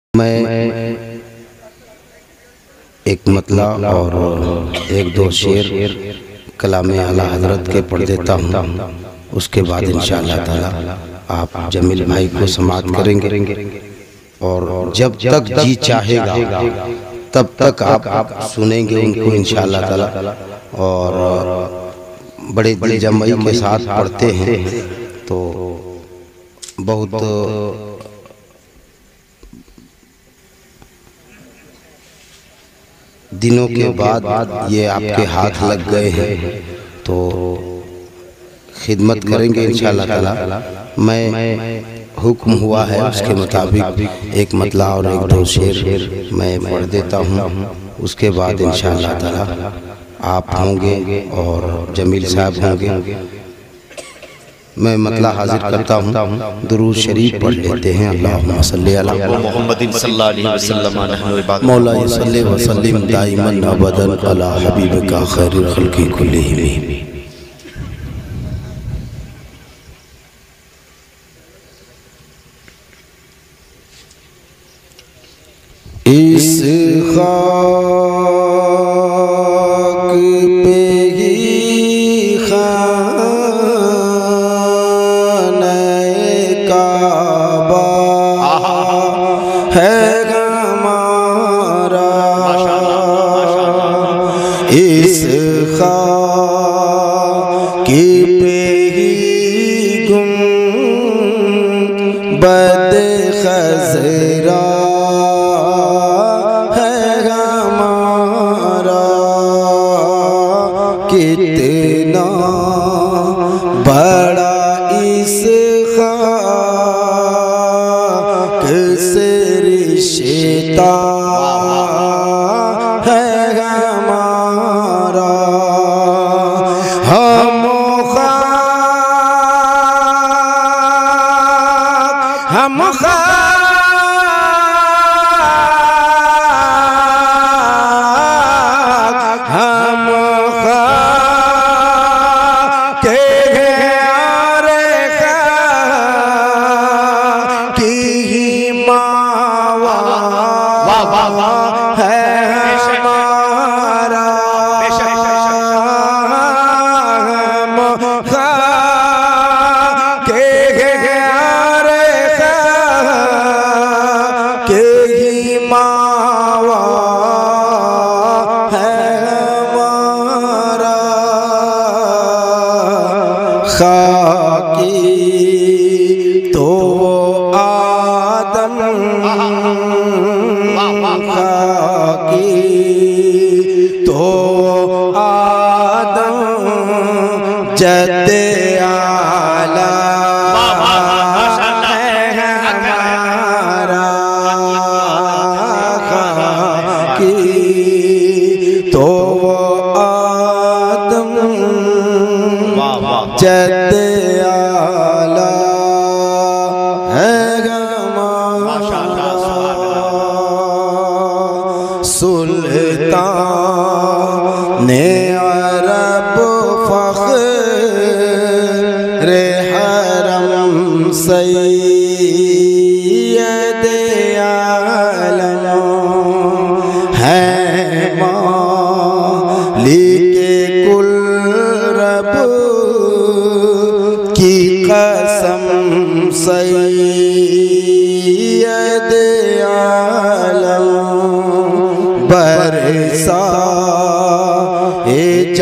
मैं एक मतला और एक दो शेर कलाम आला हजरत के पढ़ देता हूँ। उसके बाद इंशाअल्लाह ताला आप जमील भाई को समाअत करेंगे और जब तक जी चाहेगा तब तक आप सुनेंगे उनको इंशाअल्लाह ताला। और बड़े दिल जमाई के साथ पढ़ते हैं तो बहुत दिनों के बाद ये आपके हाथ लग गए हैं तो खिदमत करेंगे इंशाअल्लाह ताला। मैं हुक्म हुआ है उसके मुताबिक एक मतला और एक दो शेर मैं पढ़ देता हूँ। उसके बाद इंशाअल्लाह ताला आप होंगे और जमील साहब होंगे। मैं मतला हाजिर करता हूँ। दुरूद शरीफ पढ़ लेते हैं। अल्लाहुम्मा सल्ली अला मुहम्मदिन सल्लल्लाहु अलैहि वसल्लम मौला सल्ली व सल्लिम दाइमन अबदन अला हबीबिका खैरुल खल्क़ि कुल्लिहिम। इस खाक पे ही खाने काबा है हमारा। इस खाक पे ही गुंबद खज़रा कितना बड़ा इस खाक से रिश्ता है हमारा। हम खाकी तो आदम खाकी तो आदम जद्दे आला है हमारा। खाकी तो आदम जद्दे आला है हमारा। सुल्तान अरब फ़ख्र हरम सैयद आलम है मालिक कुल रब की कसम सैयद आलम बरसा ए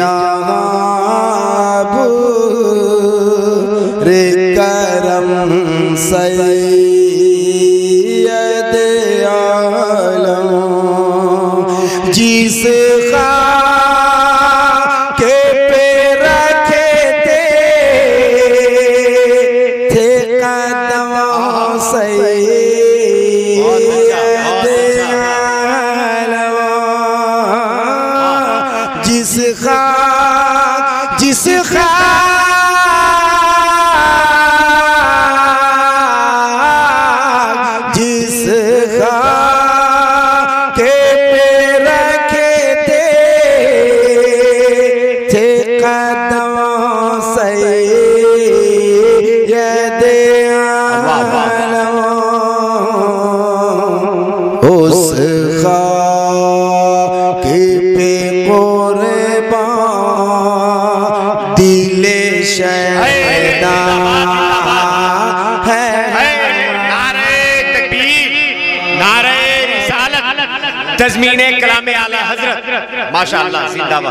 जहां रे करम सैयद आलम जिस खाके पे रखे थे कदम सैयद आलम जिस खाक के पे रखे थे कदम सैयद आलम दिले शैदा है। नारे तकबीर, नारे रिसालत, तज़मीने कलामे आला हज़रत, माशाअल्लाह जिंदाबाद।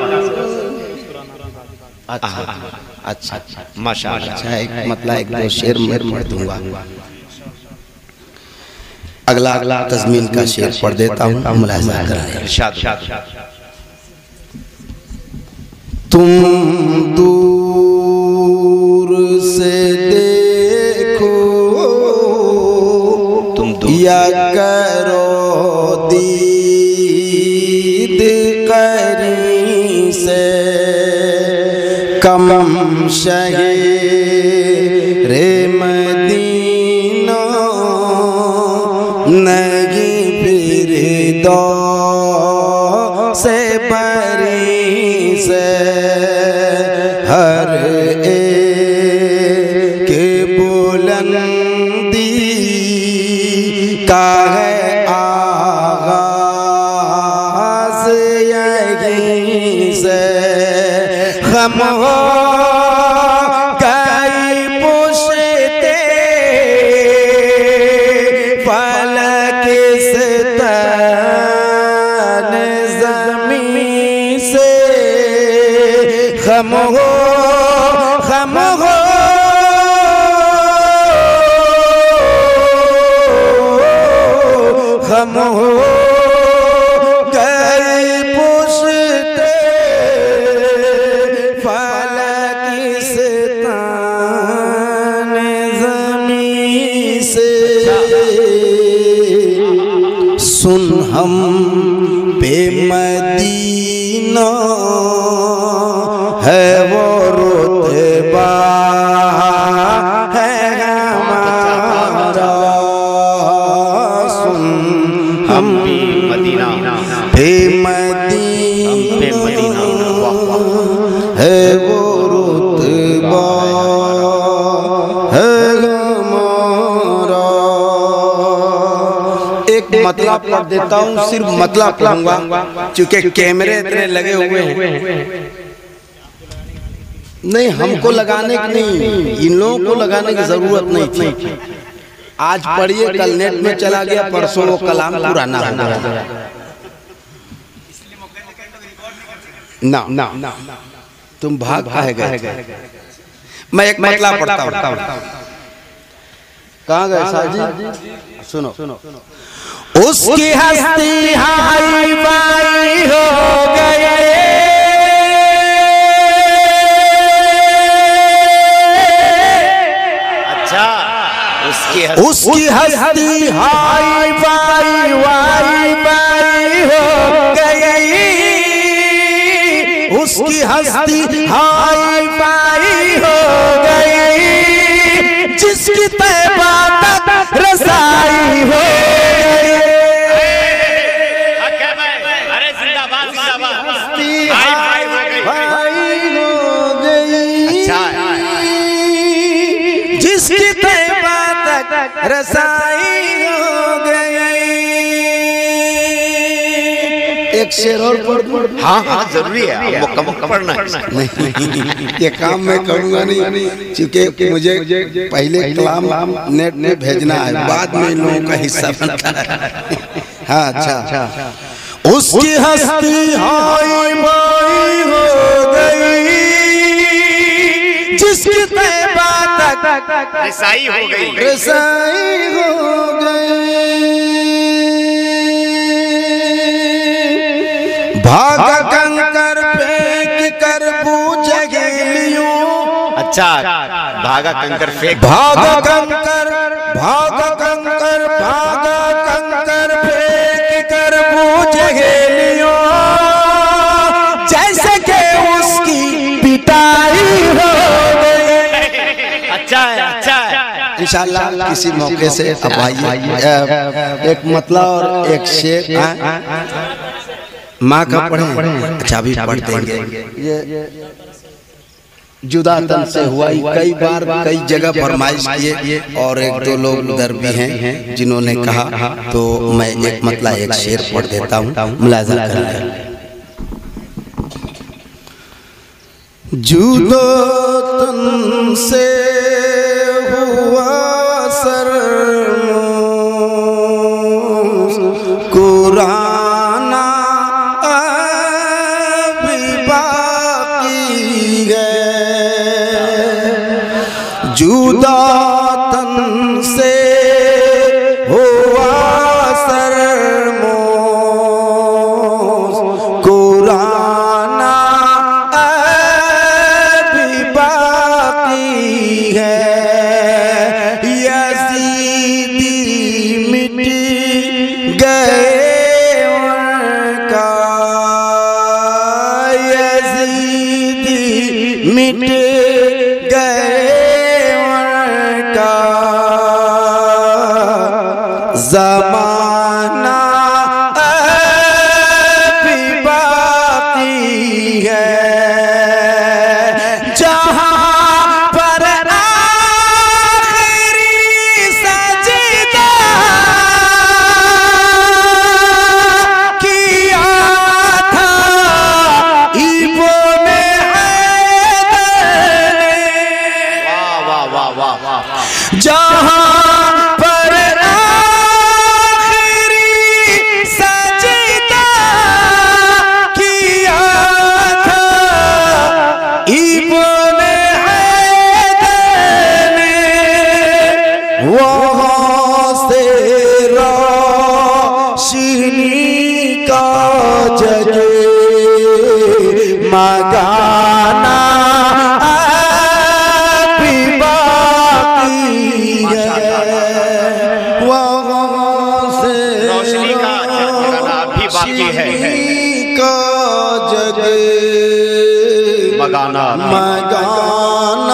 अच्छा माशाअल्लाह। अच्छा, एक मतलब एक दो शेर मैं पढ़ दूंगा। अगला तज़मीन का शेर पढ़ देता हूँ, मुलाहिज़ा करें। इरशाद। तुम दूर से देखो, तुम दूर या करो दीद करीं से, कम शहे रे मदीना नहीं फिर दो से बरी से, हर एक बुलंदी का है आगाज़ यहीं से, हम हो गई पुश्ते फलक से तन ज़मीं से, हम हो गए पुश्ते फलक से तन ज़मीं से, सुन हम पे मदीना है वो रुतबा है हमारा, सुन हम मदीना पे मदीना है वो रुतबा है हमारा। एक मतलब पढ़ देता हूँ, सिर्फ मतलब पढ़ूंगा क्योंकि कैमरे इतने लगे हुए हैं। नहीं, हमको लगाने की नहीं, इन लोगों को लगाने की जरूरत नहीं थी। आज पढ़िए, कल नेट में चला गया, परसों वो कलाम पुराना हो गया। ना तुम भाग काहे गए? मैं एक मतलब पढ़ता हूँ। कहाँ गए साहब जी? सुनो, उसकी हस्ती हाई बाई हो गए, अच्छा, उसकी हस्ती हाई बाई हो गई, उसकी हस्ती हाई बाई हो गई, जिसकी तैबा तक रसाई हो गई। अरे जिंदाबाद, जिंदाबाद। हाई हो गई, जिसकी तैबा तक रसाई हो गई। एक शेर और पढ़। हाँ जरूरी है, मुकम्मल पढ़ना है। नहीं, ये काम मैं करूँगा नहीं, क्योंकि मुझे पहले कलाम नेट में भेजना है, बाद में इन लोगों का हिस्सा बनता है। हाँ अच्छा, उसकी हस्ती हाई बाई हो गई, जिसकी तैबा तक रसाई हो गई, रसाई हो गई। भागा कंकर फेंक कर बूझ गेलियों, अच्छा, भागा कंकर फेंक, भागा कंकर फेंक कर बूझ गेलियों, जैसे कि उसकी पिटाई हो गई। अच्छा है, अच्छा है। इंशाल्लाह किसी मौके से अब आइए, एक मतलब और एक शेर माँ का पढ़े। अच्छा, अभी पढ़ देंगे। ये जुदा तन से हुआ, कई बार कई जगह फरमाइश किए, और एक दो लोग उधर भी हैं जिन्होंने कहा, तो मैं एक मतलब एक शेर पढ़ देता हूँ, मुलाहिज़ा करें। जुदो तन से हुआ सरमोज कुराना अभी बाकी है। जुदा तन से हुआ सरमोज कुराना अभी बाकी है। यज़ीदी मिट गए उनका, यज़ीदी मिट ज़माना अभी बाकी है। जहाँ पर आखिरी सजदा किया था इब्ने हैदर ने, वाह वाह वाह वाह। जहाँ वहाँ से रोशनी का जगे मगाना अभी बाकी है। वहाँ से रोशनी का जगना अभी बाकी है। का जगे मगाना मगाना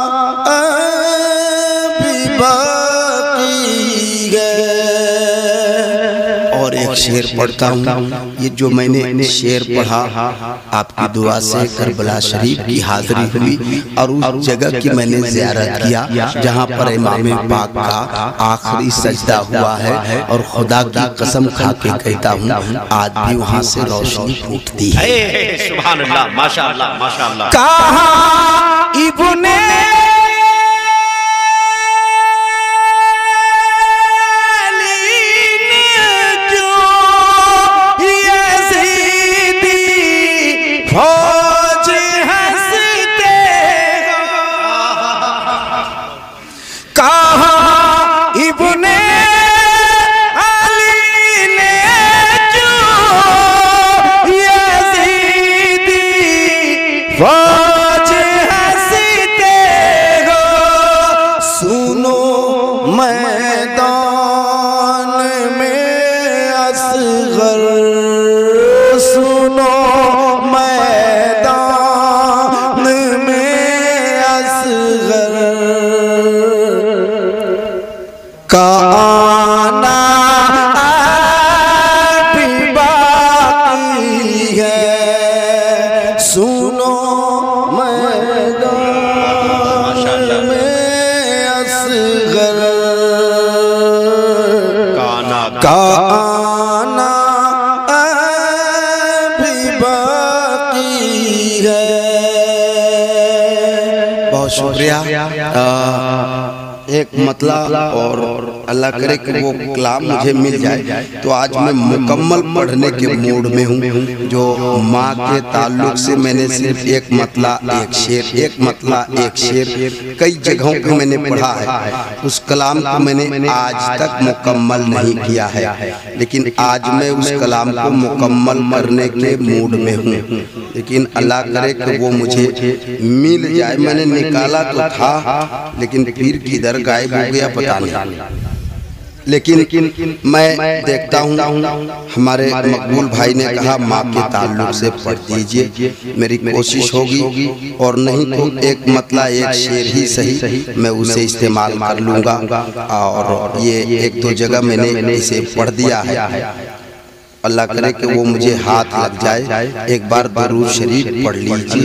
और एक शेर पढ़ता हूँ। ये जो मैंने शेर पढ़ा आपकी दुआ से करबला शरीफ की हाजिरी हुई और उस जगह की मैंने ज़ियारत किया जहाँ पर इमाम पाक का आखिरी सजदा हुआ है। और खुदा की कसम खा के कहता हूँ आज भी वहाँ से रोशनी फूटती है। सुभान अल्लाह, माशाअल्लाह माशाअल्लाह। कहाँ इब्ने फौज हंसते कहाँ इब्ने अली ने जो यज़ीदी फौज हंसते हो। सुनो मैदान में असगर, सुनो मैदान में असगर का आना अभी बाकी है। सुनो मैदान में असगर का आना बहुत शुक्रिया। एक मतलब और अल्लाह करे कि वो कलाम मुझे मिल जाए तो आज मैं मुकम्मल पढ़ने के मूड में हूँ। जो माँ के ताल्लुक से मैंने सिर्फ एक मतला एक शेर, एक मतला एक शेर कई जगहों पे मैंने पढ़ा है। उस कलाम को मैंने आज तक मुकम्मल नहीं किया है, लेकिन आज मैं उस कलाम को मुकम्मल करने के मूड में हूँ। लेकिन अल्लाह करे कि वो मुझे मिल जाए। मैंने निकाला तो था लेकिन फिर किधर गायब हो गया पता नहीं। लेकिन मैं देखता हूँ हमारे मकबूल भाई ने कहा माँ के ताल्लुक से पढ़ दीजिए, मेरी कोशिश होगी और नहीं तो एक मतला एक शेर ही सही मैं उसे इस्तेमाल कर लूँगा। और ये एक दो जगह मैंने इसे पढ़ दिया है। अल्लाह करे कि वो मुझे हाथ लग जाए। एक बार दरूद शरीफ पढ़ लीजिए।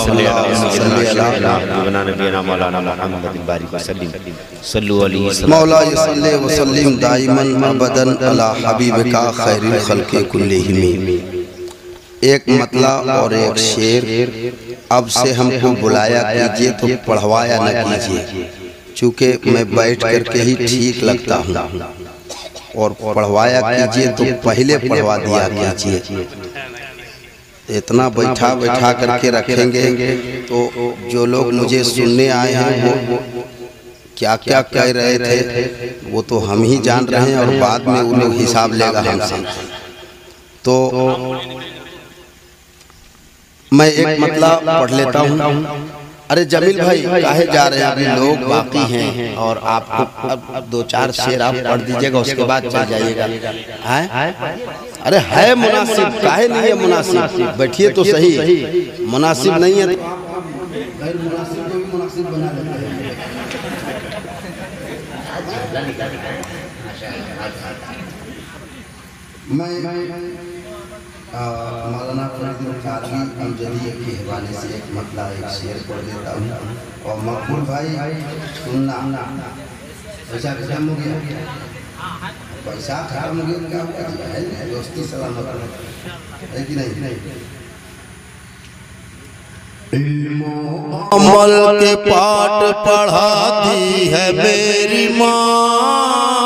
मौला यसल्ली व सल्लिम दाइमन अबदन अला हबीबिका खैरिल खल्क़ि कुल्लिहिम। एक मतलब और एक शेर। अब से हमको बुलाया कीजिए तो पढ़वाया न कीजिए, चूँकि मैं बैठ करके ही ठीक लगता हूँ, और पढ़वाया कीजिए तो पहले पढ़वा दिया कीजिए। इतना बैठा बैठा करके रखेंगे तो जो लोग मुझे सुनने आए हैं वो क्या क्या कह रहे थे वो तो हम ही जान रहे हैं, और बाद में वो लोग हिसाब लेगा हमसे। तो मैं एक मतलब पढ़ लेता हूँ। अरे जमील भाई काहे जा रहे हैं, अभी लोग बाकी हैं, और आपको अब 2-4 शेर आप पढ़ दीजिएगा, उसके बाद चल जाइएगा। अरे है मुनासिब, काहे नहीं है मुनासिब, बैठिए तो सही। मुनासिब नहीं है मौलाना फरीदुल क़ादरी अमजदी के हवाले से एक मतलब एक शेर पढ़ देता हूँ। और मकबूल भाई सुनना, पैसा खत्म हो गया, पैसा खत्म हो गया क्या हुआ है, दोस्ती सलामत है कि नहीं। इल्मो अमल के पाठ पढ़ाती है मेरी माँ,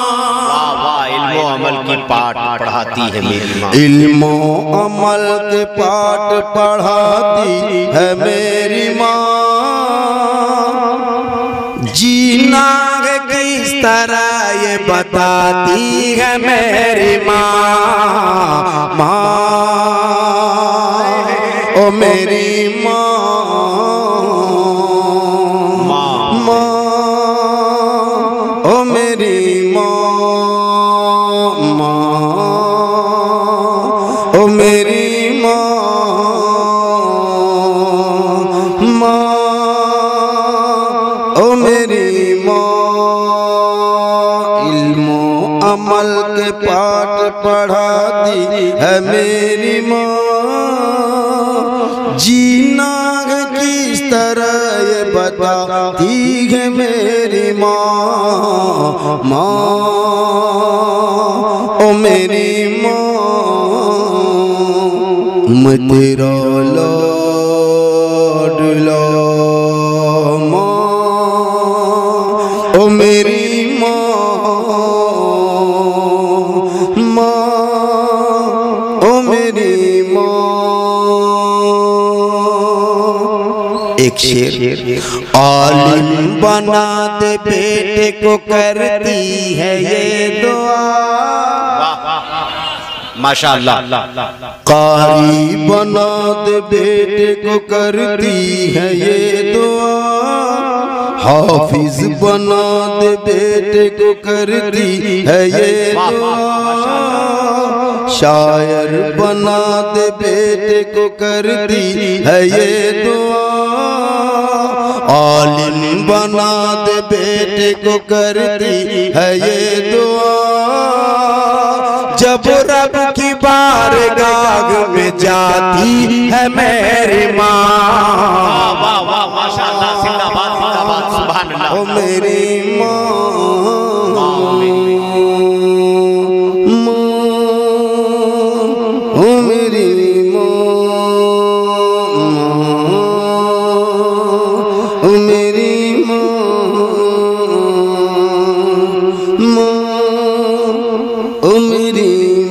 अमल की पाठ पढ़ाती है मेरी माँ। इल्मो अमल के पाठ पढ़ाती है मेरी माँ, जीना है किस तरह ये बताती है मेरी माँ। माँ ओ मेरी माँ, माँ ओ मेरी माँ, ओ मेरी माँ, माँ ओ मेरी माँ। इल्मो अमल के पाठ पढ़ाती है मेरी माँ, जीना किस तरह ये बताती है मेरी माँ। माँ ओ मेरी माँ, मैं तेरा लाडला माँ, ओ मेरी माँ, माँ ओ मेरी माँ। एक शेर। आलिम बना दे बेटे को करती है ये दुआ, माशाअल्लाह। कारी बना दे बेटे को करती है ये दुआ, हाफिज बना दे बेटे को करती है ये दुआ, शायर बना दे बेटे को करती है ये दुआ, आलिम बना दे बेटे को करती है ये दुआ। जब रब की बारगाह में जाती है मेरी माँ, वाह वाह माशाअल्लाह, जिंदाबाद जिंदाबाद, सुभान अल्लाह। ओ मेरी माँ, ओ मेरी माँ, ओ मेरी माँ, ओ मेरी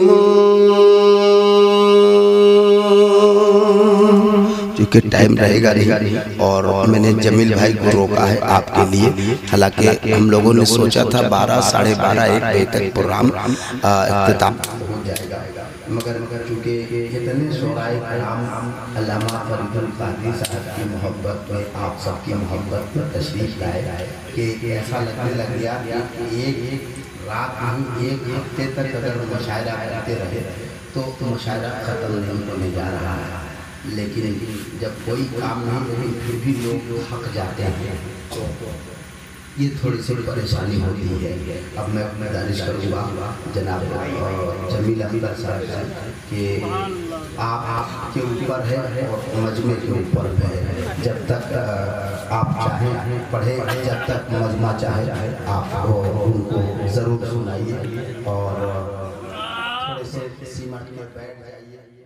क्योंकि टाइम रहेगा नहीं, और मैंने जमील भाई को रोका है आपके लिए। हालांकि हम लोगों ने सोचा था 12, साढ़े 12, 1 बजे तक प्रोग्राम इख्तिताम हो जाएगा, मगर चूँकि इतने शोराए कलाम अल्लामा फरीदुल क़ादरी साहब की मोहब्बत में, आप सबकी मोहब्बत में तशरीफ़ लाए कि ऐसा लगने लग गया कि एक रात नहीं, एक हफ्ते तक अगर मुशायरा करते रहे तो मुशायरा ख़त्म नहीं होने जा रहा है। लेकिन जब कोई काम नहीं, लेकिन फिर भी लोग थक जाते हैं, तो ये थोड़ी सी परेशानी होती है। अब मैं गुजारिश करूँगा जनाब जमील अहमद साहब कि आपके ऊपर है और मजमे के ऊपर है, जब तक आप चाहें पढ़े, जब तक मजमा चाहे आप उनको ज़रूर सुनाइए, और थोड़े से सीमट में बैठ जाइए।